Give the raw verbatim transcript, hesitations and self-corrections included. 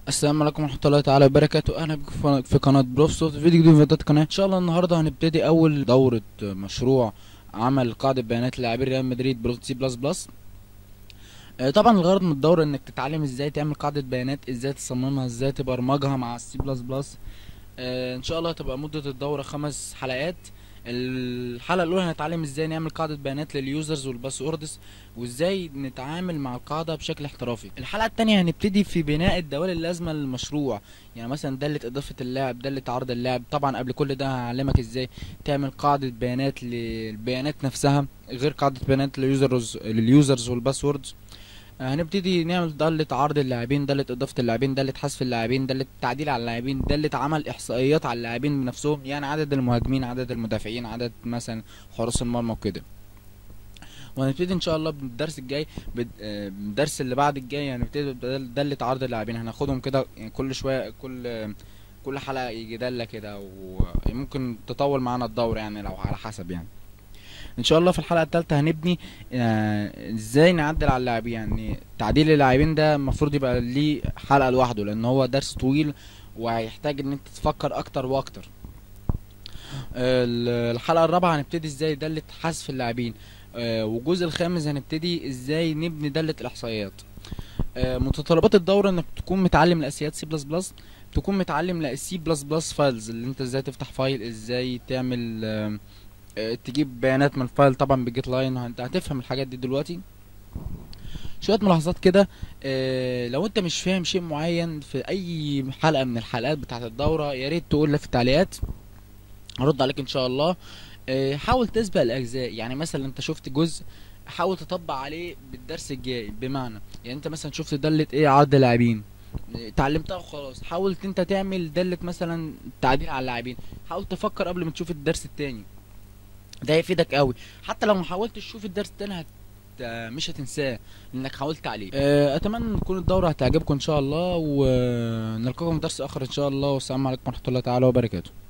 السلام عليكم ورحمة الله تعالى وبركاته. اهلا بكم في في قناة بروف سوفت، فيديو جديد من فيديوهات القناة. ان شاء الله النهاردة هنبتدي اول دورة مشروع عمل قاعدة بيانات لاعبين ريال مدريد بلس سي بلس بلس. آه، طبعا الغرض من الدورة انك تتعلم ازاي تعمل قاعدة بيانات، ازاي تصممها، ازاي تبرمجها مع السي بلس بلس. آه، ان شاء الله هتبقى مدة الدورة خمس حلقات. الحلقة الأولى هنتعلم ازاي نعمل قاعدة بيانات لليوزرز والباسوردز، وازاي نتعامل مع القاعدة بشكل احترافي. الحلقة التانية هنبتدي في بناء الدوال اللازمة للمشروع، يعني مثلا دالة إضافة اللاعب، دالة عرض اللاعب. طبعا قبل كل ده هعلمك ازاي تعمل قاعدة بيانات للبيانات نفسها، غير قاعدة بيانات لليوزرز لليوزرز والباسوردز. آه، هنبتدي نعمل دالة عرض اللاعبين، دالة إضافة اللاعبين، دالة حذف اللاعبين، دالة تعديل على اللاعبين، دالة عمل إحصائيات على اللاعبين بنفسهم، يعني عدد المهاجمين، عدد المدافعين، عدد مثلا حراس المرمى وكده. وهنبتدي إن شاء الله بالدرس الجاي بد- آه، بالدرس اللي بعد الجاي هنبتدي بدال- دالة عرض اللاعبين. هناخدهم كده يعني كل شوية، كل آه، كل حلقة يجي دالة كده، وممكن تطول معانا الدورة يعني لو على حسب يعني. ان شاء الله في الحلقه الثالثه هنبني آه، ازاي نعدل على اللاعبين. يعني تعديل اللاعبين ده المفروض يبقى ليه حلقه لوحده، لان هو درس طويل وهيحتاج ان انت تفكر اكتر واكتر. آه، ال- الحلقه الرابعه هنبتدي ازاي داله حذف اللاعبين. آه، والجزء الخامس هنبتدي ازاي نبني داله الاحصائيات. آه، متطلبات الدوره انك تكون متعلم الاساسيات سي بلس بلس، تكون متعلم السي بلس بلس فايلز، اللي انت ازاي تفتح فايل، ازاي تعمل آه، آه، تجيب بيانات من الفايل طبعا بجيت لاين. انت هتفهم الحاجات دي دلوقتي. شويه ملاحظات كده. آه، لو انت مش فاهم شيء معين في اي حلقه من الحلقات بتاعه الدوره، يا ريت تقول لي في التعليقات، هرد عليك ان شاء الله. آه، حاول تسبق الاجزاء، يعني مثلا انت شفت جزء، حاول تطبق عليه بالدرس الجاي. بمعنى يعني انت مثلا شفت دالة ايه عرض لاعبين، آه، اتعلمتها وخلاص، حاول انت تعمل دالة مثلا تعديل على اللاعبين، حاول تفكر قبل ما تشوف الدرس التاني. ده هيفيدك قوي. حتى لو ما حاولتش تشوف الدرس التاني هت آه، مش هتنساه لانك حاولت عليه. آه، اتمنى ان تكون الدورة هتعجبكم ان شاء الله، ونلقاكم في درس اخر ان شاء الله. والسلام عليكم ورحمة الله تعالى وبركاته.